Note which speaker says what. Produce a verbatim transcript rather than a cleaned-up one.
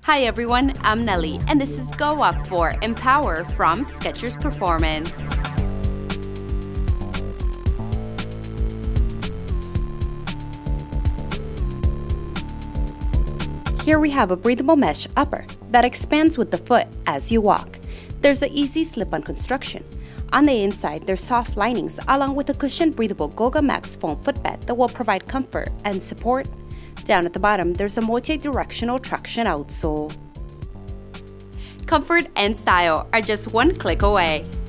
Speaker 1: Hi everyone, I'm Nelly, and this is Go Walk for Empower from SKECHERS Performance. Here we have a breathable mesh upper that expands with the foot as you walk. There's an easy slip-on construction. On the inside, there's soft linings along with a cushioned breathable Goga Max foam footbed that will provide comfort and support. Down at the bottom, there's a multi-directional traction outsole. Comfort and style are just one click away.